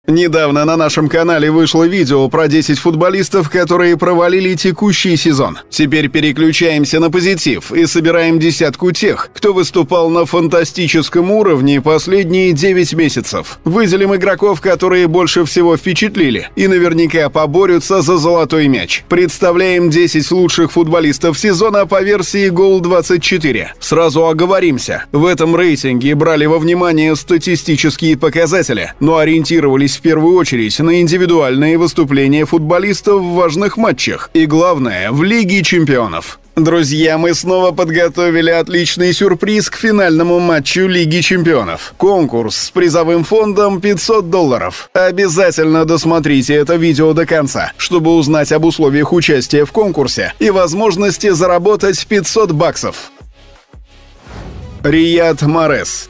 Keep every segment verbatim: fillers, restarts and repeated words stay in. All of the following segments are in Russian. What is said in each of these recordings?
Недавно на нашем канале вышло видео про десять футболистов, которые провалили текущий сезон. Теперь переключаемся на позитив и собираем десятку тех, кто выступал на фантастическом уровне последние девять месяцев. Выделим игроков, которые больше всего впечатлили и наверняка поборются за золотой мяч. Представляем десять лучших футболистов сезона по версии гол двадцать четыре. Сразу оговоримся, в этом рейтинге брали во внимание статистические показатели, но ориентировались в первую очередь на индивидуальные выступления футболистов в важных матчах и, главное, в Лиге чемпионов. Друзья, мы снова подготовили отличный сюрприз к финальному матчу Лиги чемпионов. Конкурс с призовым фондом пятьсот долларов. Обязательно досмотрите это видео до конца, чтобы узнать об условиях участия в конкурсе и возможности заработать пятьсот баксов. Рияд Марес.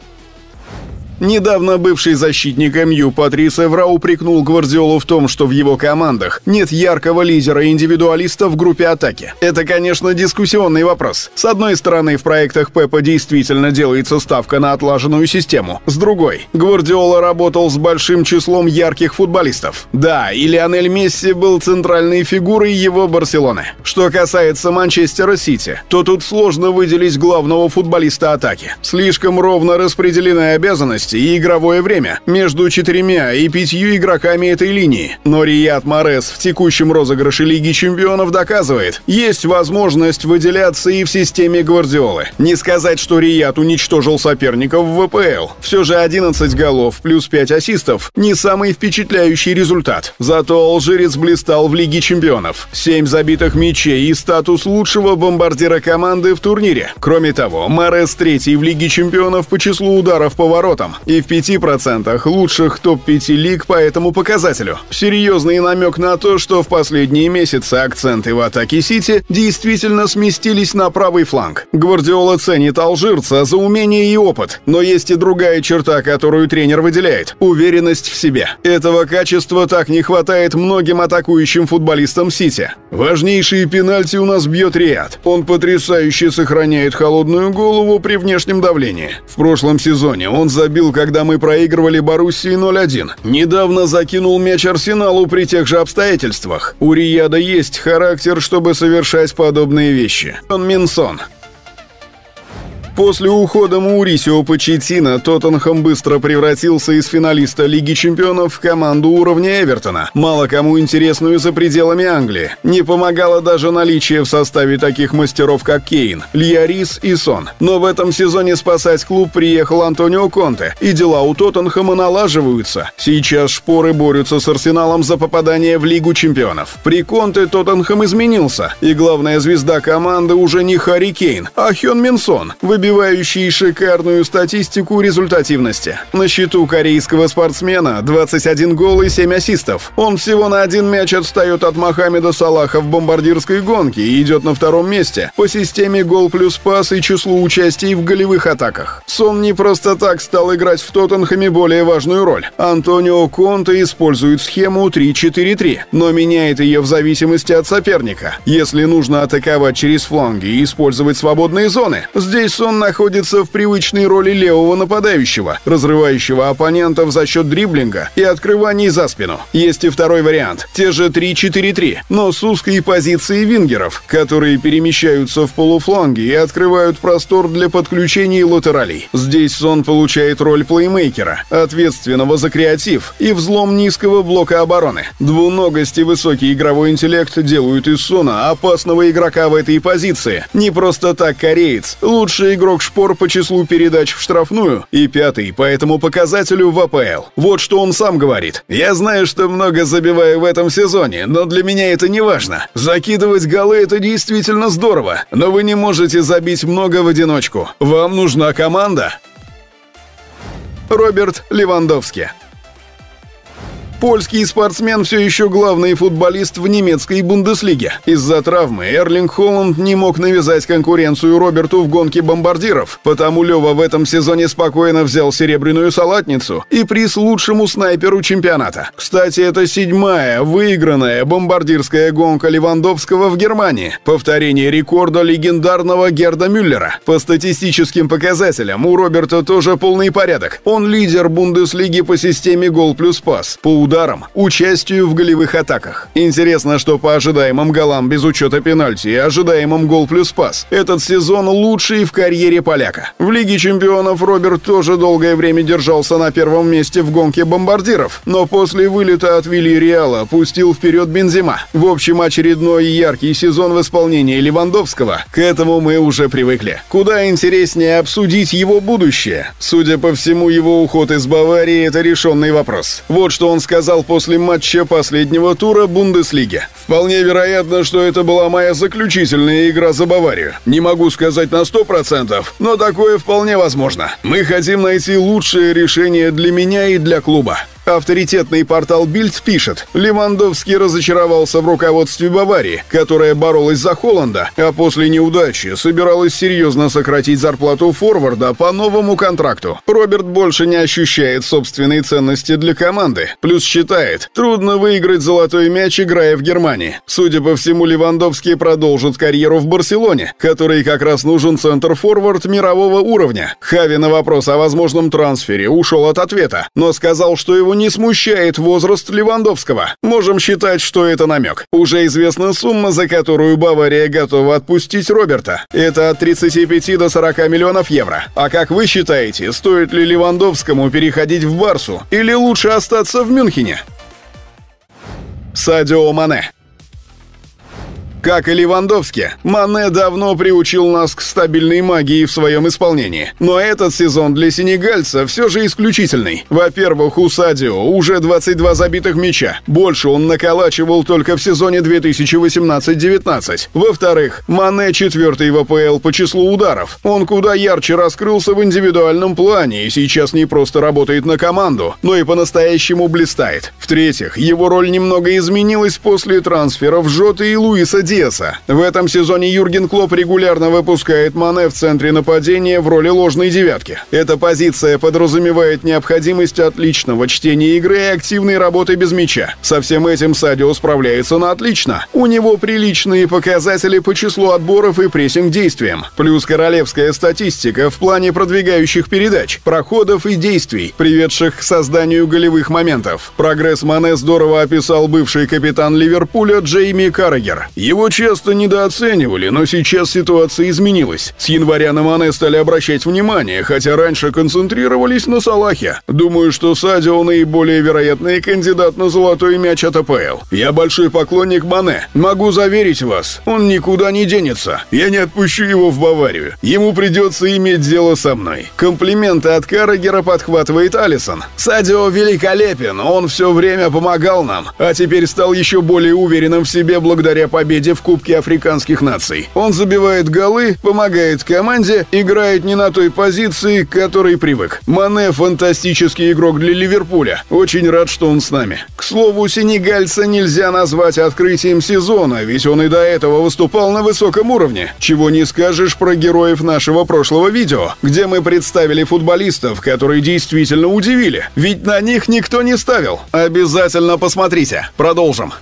Недавно бывший защитник эм ю Патрис Эвра упрекнул Гвардиолу в том, что в его командах нет яркого лидера-индивидуалиста в группе атаки. Это, конечно, дискуссионный вопрос. С одной стороны, в проектах Пепа действительно делается ставка на отлаженную систему. С другой, Гвардиола работал с большим числом ярких футболистов. Да, и Лионель Месси был центральной фигурой его Барселоны. Что касается Манчестера Сити, то тут сложно выделить главного футболиста атаки. Слишком ровно распределены обязанности и игровое время между четырьмя и пятью игроками этой линии. Но Рияд Марес в текущем розыгрыше Лиги чемпионов доказывает, есть возможность выделяться и в системе Гвардиолы. Не сказать, что Рияд уничтожил соперников в вэ пэ эл. Все же одиннадцать голов плюс пять ассистов – не самый впечатляющий результат. Зато алжирец блистал в Лиге чемпионов. семь забитых мячей и статус лучшего бомбардира команды в турнире. Кроме того, Марес третий в Лиге чемпионов по числу ударов по воротам и в пяти процентах лучших топ пяти лиг по этому показателю. Серьезный намек на то, что в последние месяцы акценты в атаке Сити действительно сместились на правый фланг. Гвардиола ценит алжирца за умение и опыт, но есть и другая черта, которую тренер выделяет – уверенность в себе. Этого качества так не хватает многим атакующим футболистам Сити. Важнейшие пенальти у нас бьет Рияд. Он потрясающе сохраняет холодную голову при внешнем давлении. В прошлом сезоне он забил, когда мы проигрывали Боруссии ноль один. Недавно закинул мяч Арсеналу при тех же обстоятельствах. У Рияда есть характер, чтобы совершать подобные вещи. Он Минсон. После ухода Маурисио Почеттино Тоттенхэм быстро превратился из финалиста Лиги чемпионов в команду уровня Эвертона, мало кому интересную за пределами Англии. Не помогало даже наличие в составе таких мастеров, как Кейн, Льярис и Сон. Но в этом сезоне спасать клуб приехал Антонио Конте, и дела у Тоттенхэма налаживаются. Сейчас шпоры борются с Арсеналом за попадание в Лигу чемпионов. При Конте Тоттенхэм изменился, и главная звезда команды уже не Харри Кейн, а Хён-Мин Сон, выбивающий шикарную статистику результативности. На счету корейского спортсмена двадцать один гол и семь ассистов. Он всего на один мяч отстает от Мохаммеда Салаха в бомбардирской гонке и идет на втором месте по системе гол плюс пас и числу участий в голевых атаках. Сон не просто так стал играть в Тоттенхэме более важную роль. Антонио Конте использует схему три четыре три, но меняет ее в зависимости от соперника. Если нужно атаковать через фланги и использовать свободные зоны, здесь Сон находится в привычной роли левого нападающего, разрывающего оппонентов за счет дриблинга и открываний за спину. Есть и второй вариант, те же три четыре три, но с узкой позиции вингеров, которые перемещаются в полуфланге и открывают простор для подключений латералей. Здесь Сон получает роль плеймейкера, ответственного за креатив и взлом низкого блока обороны. Двуногость и высокий игровой интеллект делают из Сона опасного игрока в этой позиции. Не просто так кореец, лучший игрок шпор по числу передач в штрафную и пятый по этому показателю в а пэ эл. Вот что он сам говорит. «Я знаю, что много забиваю в этом сезоне, но для меня это не важно. Закидывать голы — это действительно здорово, но вы не можете забить много в одиночку. Вам нужна команда». Роберт Левандовски. Польский спортсмен все еще главный футболист в немецкой Бундеслиге. Из-за травмы Эрлинг Холланд не мог навязать конкуренцию Роберту в гонке бомбардиров, потому Лева в этом сезоне спокойно взял серебряную салатницу и приз лучшему снайперу чемпионата. Кстати, это седьмая выигранная бомбардирская гонка Левандовского в Германии. Повторение рекорда легендарного Герда Мюллера. По статистическим показателям у Роберта тоже полный порядок. Он лидер Бундеслиги по системе гол плюс пас, по ударам, участию в голевых атаках. Интересно, что по ожидаемым голам без учета пенальти и ожидаемым гол плюс пас этот сезон лучший в карьере поляка. В Лиге чемпионов Роберт тоже долгое время держался на первом месте в гонке бомбардиров, но после вылета от Вильяреала пустил вперед Бензема. В общем, очередной яркий сезон в исполнении Левандовского. К этому мы уже привыкли. Куда интереснее обсудить его будущее. Судя по всему, его уход из Баварии – это решенный вопрос. Вот что он сказал после матча последнего тура Бундеслиги. «Вполне вероятно, что это была моя заключительная игра за Баварию. Не могу сказать на сто процентов, но такое вполне возможно. Мы хотим найти лучшее решение для меня и для клуба». Авторитетный портал Bild пишет: Левандовский разочаровался в руководстве Баварии, которая боролась за Холланда, а после неудачи собиралась серьезно сократить зарплату форварда по новому контракту. Роберт больше не ощущает собственной ценности для команды, плюс считает, трудно выиграть золотой мяч, играя в Германии. Судя по всему, Левандовский продолжит карьеру в Барселоне, которой как раз нужен центр-форвард мирового уровня. Хави на вопрос о возможном трансфере ушел от ответа, но сказал, что его не смущает возраст Левандовского. Можем считать, что это намек. Уже известна сумма, за которую Бавария готова отпустить Роберта. Это от тридцати пяти до сорока миллионов евро. А как вы считаете, стоит ли Левандовскому переходить в Барсу или лучше остаться в Мюнхене? Садио Мане. Как и Левандовский, Мане давно приучил нас к стабильной магии в своем исполнении. Но этот сезон для сенегальца все же исключительный. Во-первых, у Садио уже двадцать два забитых мяча. Больше он наколачивал только в сезоне две тысячи восемнадцать девятнадцать. Во-вторых, Мане четвертый в АПЛ по числу ударов. Он куда ярче раскрылся в индивидуальном плане и сейчас не просто работает на команду, но и по-настоящему блистает. В-третьих, его роль немного изменилась после трансферов Жоты и Луиса Диаса. В этом сезоне Юрген Клопп регулярно выпускает Мане в центре нападения в роли ложной девятки. Эта позиция подразумевает необходимость отличного чтения игры и активной работы без мяча. Со всем этим Садио справляется на отлично. У него приличные показатели по числу отборов и прессинг-действиям. Плюс королевская статистика в плане продвигающих передач, проходов и действий, приведших к созданию голевых моментов. Прогресс Мане здорово описал бывший капитан Ливерпуля Джейми Каррагер. Его часто недооценивали, но сейчас ситуация изменилась. С января на Мане стали обращать внимание, хотя раньше концентрировались на Салахе. Думаю, что Садио наиболее вероятный кандидат на золотой мяч от АПЛ. Я большой поклонник Мане. Могу заверить вас, он никуда не денется. Я не отпущу его в Баварию. Ему придется иметь дело со мной. Комплименты от Каррагера подхватывает Алисон. Садио великолепен, он все время помогал нам, а теперь стал еще более уверенным в себе благодаря победе в Кубке африканских наций. Он забивает голы, помогает команде, играет не на той позиции, к которой привык. Мане – фантастический игрок для Ливерпуля. Очень рад, что он с нами. К слову, сенегальца нельзя назвать открытием сезона, ведь он и до этого выступал на высоком уровне. Чего не скажешь про героев нашего прошлого видео, где мы представили футболистов, которые действительно удивили. Ведь на них никто не ставил. Обязательно посмотрите. Продолжим.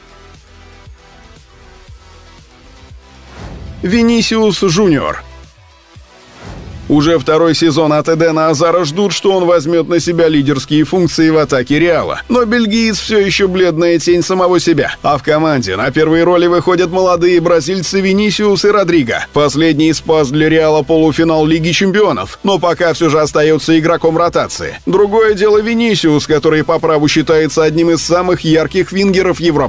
Винисиус Жуниор. Уже второй сезон от Эдена Азара ждут, что он возьмет на себя лидерские функции в атаке Реала. Но бельгиец все еще бледная тень самого себя. А в команде на первые роли выходят молодые бразильцы Винисиус и Родриго. Последний спас для Реала полуфинал Лиги чемпионов, но пока все же остается игроком ротации. Другое дело Винисиус, который по праву считается одним из самых ярких вингеров Европы. В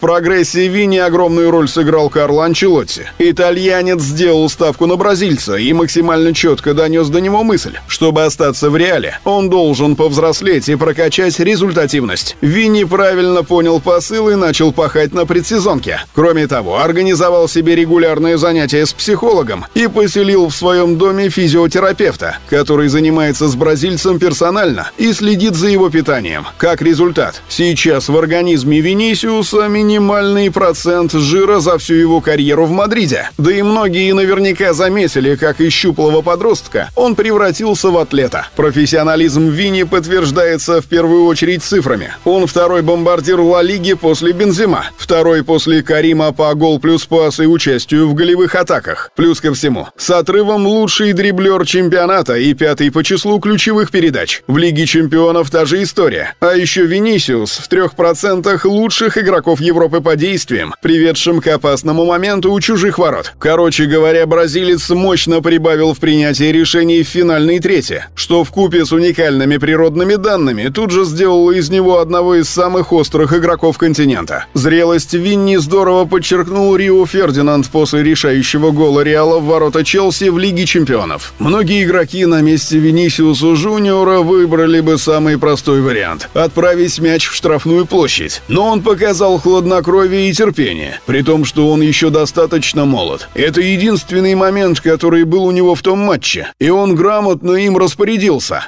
прогрессе Винни огромную роль сыграл Карло Анчелотти. Итальянец сделал ставку на бразильца и максимально четко донес до него мысль. Чтобы остаться в Реале, он должен повзрослеть и прокачать результативность. Винни правильно понял посыл и начал пахать на предсезонке. Кроме того, организовал себе регулярные занятия с психологом и поселил в своем доме физиотерапевта, который занимается с бразильцем персонально и следит за его питанием. Как результат, сейчас в организме Винисиуса минимальный процент жира за всю его карьеру в Мадриде. Да и многие наверняка заметили, как из щуплого подростка он превратился в атлета. Профессионализм Винни подтверждается в первую очередь цифрами. Он второй бомбардир Ла Лиги после Бензема, второй после Карима по гол плюс пас и участию в голевых атаках. Плюс ко всему, с отрывом лучший дриблер чемпионата и пятый по числу ключевых передач. В Лиге чемпионов та же история. А еще Винисиус в трех процентах лучших игроков Европы по действиям, приведшим к опасному моменту у чужих ворот. Короче говоря, бразилец мощно прибавил в принятии решений в финальной трети, что вкупе с уникальными природными данными тут же сделало из него одного из самых острых игроков континента. Зрелость Винни здорово подчеркнул Рио Фердинанд после решающего гола Реала в ворота Челси в Лиге чемпионов. Многие игроки на месте Винисиуса Жуниора выбрали бы самый простой вариант – отправить мяч в штрафную площадь. Но он показал хладнокровие и терпение, при том, что он еще достаточно молод. Это единственный момент, который был у него в том матче, и он грамотно им распорядился.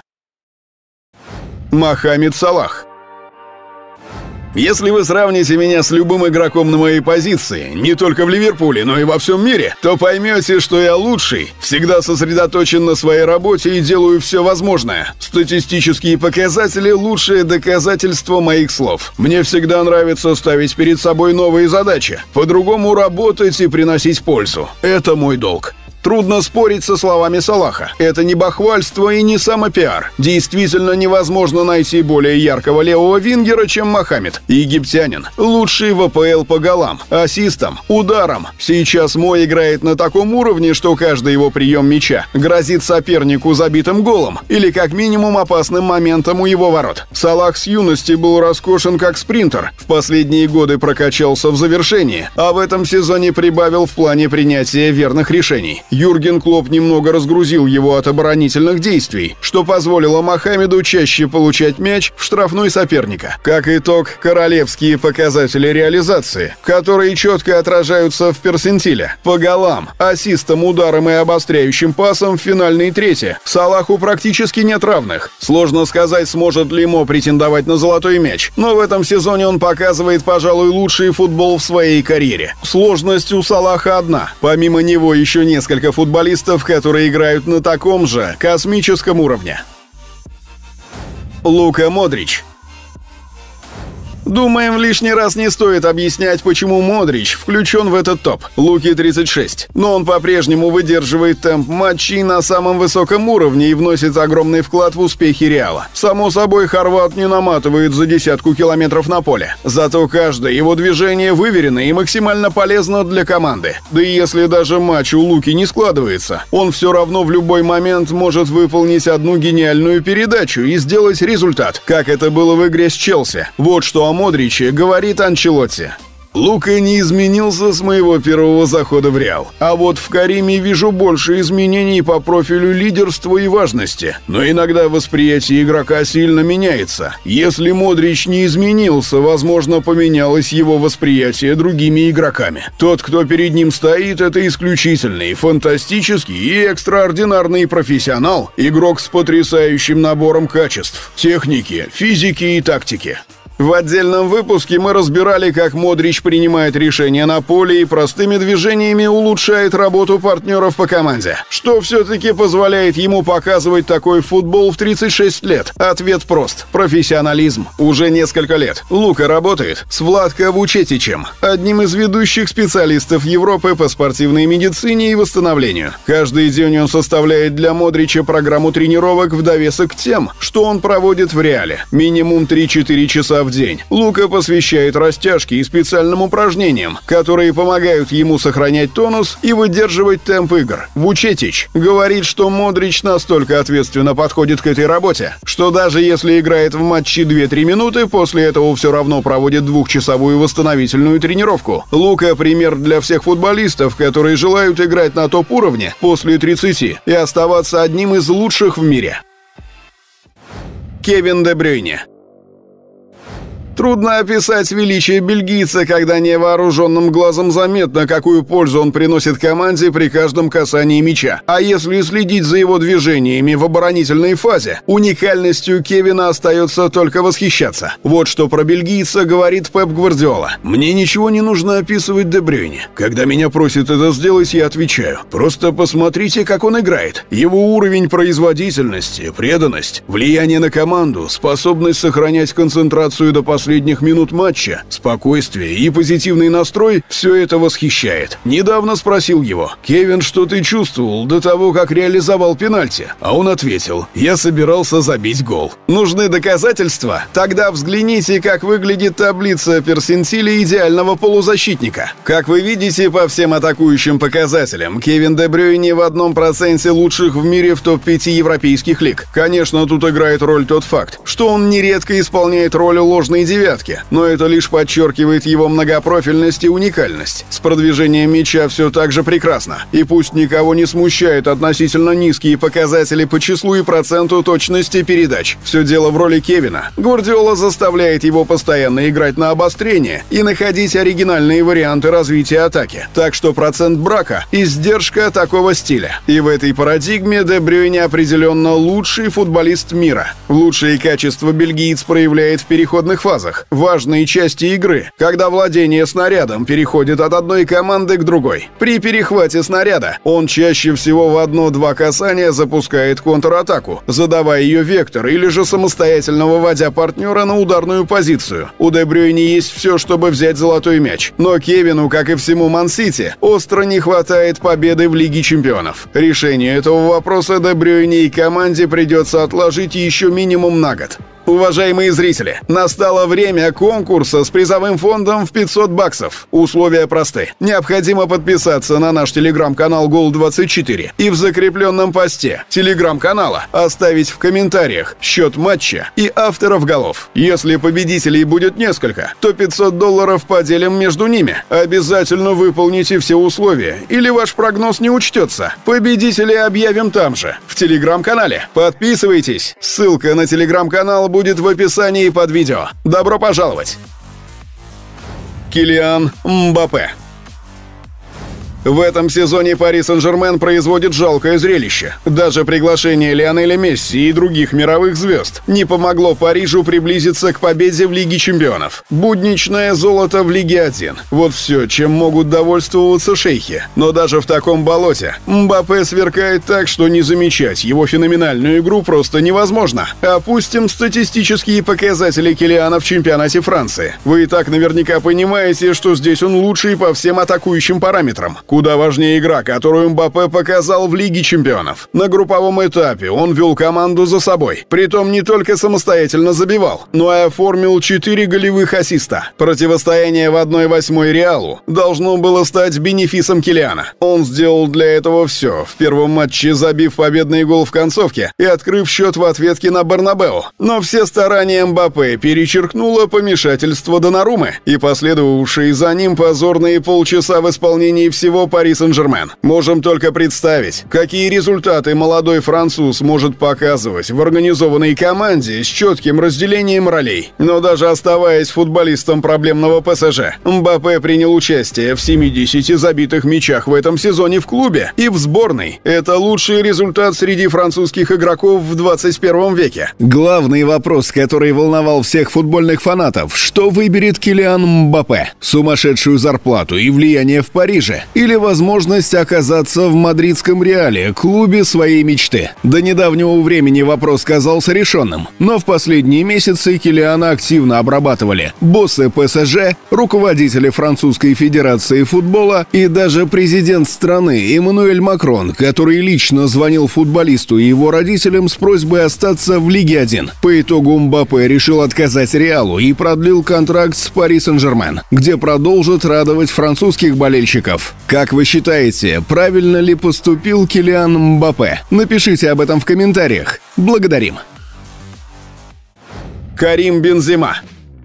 Мохаммед Салах. Если вы сравните меня с любым игроком на моей позиции, не только в Ливерпуле, но и во всем мире, то поймете, что я лучший, всегда сосредоточен на своей работе и делаю все возможное. Статистические показатели – лучшее доказательство моих слов. Мне всегда нравится ставить перед собой новые задачи, по-другому работать и приносить пользу. Это мой долг. Трудно спорить со словами Салаха. Это не бахвальство и не самопиар. Действительно невозможно найти более яркого левого вингера, чем Мохаммед. Египтянин. Лучший в АПЛ по голам, ассистам, ударам. Сейчас Мо играет на таком уровне, что каждый его прием мяча грозит сопернику забитым голом или как минимум опасным моментом у его ворот. Салах с юности был роскошен как спринтер. В последние годы прокачался в завершении, а в этом сезоне прибавил в плане принятия верных решений. Юрген Клопп немного разгрузил его от оборонительных действий, что позволило Мохаммеду чаще получать мяч в штрафной соперника. Как итог, королевские показатели реализации, которые четко отражаются в персентиле. По голам, ассистам, ударам и обостряющим пасам в финальной трети Салаху практически нет равных. Сложно сказать, сможет ли Мо претендовать на золотой мяч, но в этом сезоне он показывает, пожалуй, лучший футбол в своей карьере. Сложность у Салаха одна. Помимо него еще несколько футболистов, которые играют на таком же космическом уровне. Лука Модрич. Думаем, лишний раз не стоит объяснять, почему Модрич включен в этот топ. Луке тридцать шесть. Но он по-прежнему выдерживает темп матчей на самом высоком уровне и вносит огромный вклад в успехи Реала. Само собой, хорват не наматывает за десятку километров на поле. Зато каждое его движение выверено и максимально полезно для команды. Да и если даже матч у Луки не складывается, он все равно в любой момент может выполнить одну гениальную передачу и сделать результат, как это было в игре с Челси. Вот что о Модриче говорит Анчелотти. Лука не изменился с моего первого захода в Реал. А вот в Кариме вижу больше изменений по профилю лидерства и важности. Но иногда восприятие игрока сильно меняется. Если Модрич не изменился, возможно, поменялось его восприятие другими игроками. Тот, кто перед ним стоит, это исключительный, фантастический и экстраординарный профессионал. Игрок с потрясающим набором качеств, техники, физики и тактики. В отдельном выпуске мы разбирали, как Модрич принимает решения на поле и простыми движениями улучшает работу партнеров по команде. Что все-таки позволяет ему показывать такой футбол в тридцать шесть лет? Ответ прост. Профессионализм. Уже несколько лет. Лука работает с Владко Вучетичем, одним из ведущих специалистов Европы по спортивной медицине и восстановлению. Каждый день он составляет для Модрича программу тренировок в довесок к тем, что он проводит в Реале. Минимум три-четыре часа в день. Лука посвящает растяжке и специальным упражнениям, которые помогают ему сохранять тонус и выдерживать темп игр. Вучетич говорит, что Модрич настолько ответственно подходит к этой работе, что даже если играет в матче две-три минуты, после этого все равно проводит двухчасовую восстановительную тренировку. Лука – пример для всех футболистов, которые желают играть на топ-уровне после тридцати и оставаться одним из лучших в мире. Кевин Де Брюйне. Трудно описать величие бельгийца, когда невооруженным глазом заметно, какую пользу он приносит команде при каждом касании мяча. А если следить за его движениями в оборонительной фазе, уникальностью Кевина остается только восхищаться. Вот что про бельгийца говорит Пеп Гвардиола. «Мне ничего не нужно описывать Де Брюйне. Когда меня просят это сделать, я отвечаю. Просто посмотрите, как он играет. Его уровень производительности, преданность, влияние на команду, способность сохранять концентрацию до последнего последних минут матча, спокойствие и позитивный настрой – все это восхищает. Недавно спросил его: «Кевин, что ты чувствовал до того, как реализовал пенальти?» А он ответил: «Я собирался забить гол». Нужны доказательства? Тогда взгляните, как выглядит таблица персентиля идеального полузащитника. Как вы видите, по всем атакующим показателям, Кевин Де Брюйне в одном проценте лучших в мире в топ пяти европейских лиг. Конечно, тут играет роль тот факт, что он нередко исполняет роль ложной девятки. девятки, но это лишь подчеркивает его многопрофильность и уникальность. С продвижением мяча все так же прекрасно. И пусть никого не смущает относительно низкие показатели по числу и проценту точности передач. Все дело в роли Кевина. Гвардиола заставляет его постоянно играть на обострение и находить оригинальные варианты развития атаки. Так что процент брака – издержка такого стиля. И в этой парадигме Де Брюйне определенно лучший футболист мира. Лучшие качества бельгиец проявляет в переходных фазах. Важные части игры, когда владение снарядом переходит от одной команды к другой. При перехвате снаряда он чаще всего в одно-два касания запускает контратаку, задавая ее вектор или же самостоятельно выводя партнера на ударную позицию. У Де Брюйне есть все, чтобы взять золотой мяч. Но Кевину, как и всему Ман-Сити, остро не хватает победы в Лиге Чемпионов. Решение этого вопроса Де Брюйне и команде придется отложить еще минимум на год. Уважаемые зрители, настало время конкурса с призовым фондом в пятьсот баксов. Условия просты. Необходимо подписаться на наш телеграм-канал Гол двадцать четыре и в закрепленном посте телеграм-канала оставить в комментариях счет матча и авторов голов. Если победителей будет несколько, то пятьсот долларов поделим между ними. Обязательно выполните все условия, или ваш прогноз не учтется. Победителей объявим там же, в телеграм-канале. Подписывайтесь. Ссылка на телеграм-канал будет в описании под видео. Добро пожаловать! Килиан Мбаппе. В этом сезоне Пари Сен-Жермен производит жалкое зрелище. Даже приглашение Лионеля Месси и других мировых звезд не помогло Парижу приблизиться к победе в Лиге Чемпионов. Будничное золото в Лиге один. Вот все, чем могут довольствоваться шейхи. Но даже в таком болоте Мбаппе сверкает так, что не замечать его феноменальную игру просто невозможно. Опустим статистические показатели Килиана в чемпионате Франции. Вы и так наверняка понимаете, что здесь он лучший по всем атакующим параметрам. Куда важнее игра, которую Мбаппе показал в Лиге Чемпионов. На групповом этапе он вел команду за собой. Притом не только самостоятельно забивал, но и оформил четыре голевых ассиста. Противостояние в одной восьмой Реалу должно было стать бенефисом Килиана. Он сделал для этого все, в первом матче забив победный гол в концовке и открыв счет в ответке на Бернабеу. Но все старания Мбаппе перечеркнуло помешательство Доннаруммы и последовавшие за ним позорные полчаса в исполнении всего Пари Сен-Жермен. Можем только представить, какие результаты молодой француз может показывать в организованной команде с четким разделением ролей. Но даже оставаясь футболистом проблемного ПСЖ, Мбаппе принял участие в семидесяти забитых мячах в этом сезоне в клубе и в сборной. Это лучший результат среди французских игроков в двадцать первом веке. Главный вопрос, который волновал всех футбольных фанатов: что выберет Килиан Мбаппе? Сумасшедшую зарплату и влияние в Париже? Или или возможность оказаться в мадридском Реале, клубе своей мечты. До недавнего времени вопрос казался решенным, но в последние месяцы Килиана активно обрабатывали боссы ПСЖ, руководители Французской Федерации футбола и даже президент страны Эммануэль Макрон, который лично звонил футболисту и его родителям с просьбой остаться в Лиге один. По итогу Мбаппе решил отказать Реалу и продлил контракт с Пари Сен-Жермен, где продолжит радовать французских болельщиков. Как вы считаете, правильно ли поступил Килиан Мбаппе? Напишите об этом в комментариях. Благодарим. Карим Бензема.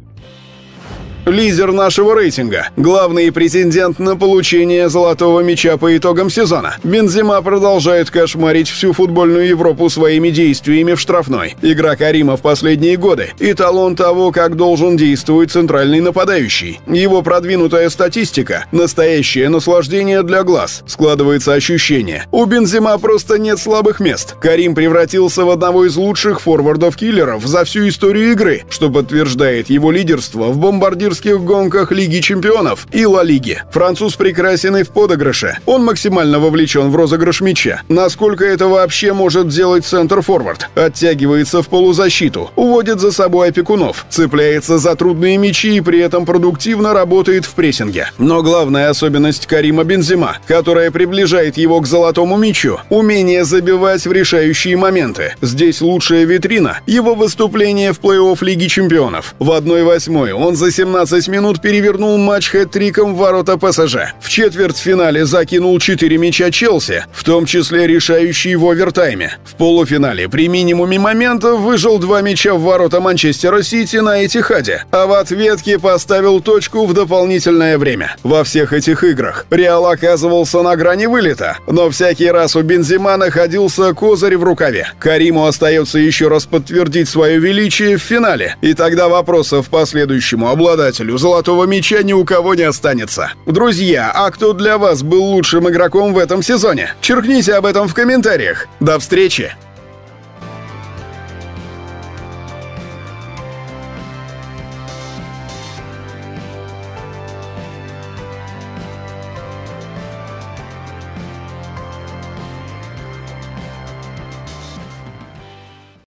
Лидер нашего рейтинга, главный претендент на получение золотого мяча по итогам сезона. Бензема продолжает кошмарить всю футбольную Европу своими действиями в штрафной. Игра Карима в последние годы – эталон того, как должен действовать центральный нападающий. Его продвинутая статистика – настоящее наслаждение для глаз. Складывается ощущение: у Бензема просто нет слабых мест. Карим превратился в одного из лучших форвардов-киллеров за всю историю игры, что подтверждает его лидерство в бомбардирстве в гонках Лиги Чемпионов и Ла Лиги. Француз прекрасен и в подыгрыше. Он максимально вовлечен в розыгрыш мяча. Насколько это вообще может делать центр-форвард? Оттягивается в полузащиту, уводит за собой опекунов, цепляется за трудные мячи и при этом продуктивно работает в прессинге. Но главная особенность Карима Бензема, которая приближает его к золотому мячу – умение забивать в решающие моменты. Здесь лучшая витрина – его выступление в плей-офф Лиги Чемпионов. В одной восьмой он за семнадцать минут перевернул матч хэт-триком в ворота ПСЖ. В четвертьфинале закинул четыре мяча Челси, в том числе решающий в овертайме. В полуфинале при минимуме моментов выжил два мяча в ворота Манчестера Сити на Этихаде, а в ответке поставил точку в дополнительное время. Во всех этих играх Реал оказывался на грани вылета, но всякий раз у Бензема находился козырь в рукаве. Кариму остается еще раз подтвердить свое величие в финале, и тогда вопросов по следующему обладателю золотого мяча ни у кого не останется. Друзья, а кто для вас был лучшим игроком в этом сезоне? Черкните об этом в комментариях. До встречи!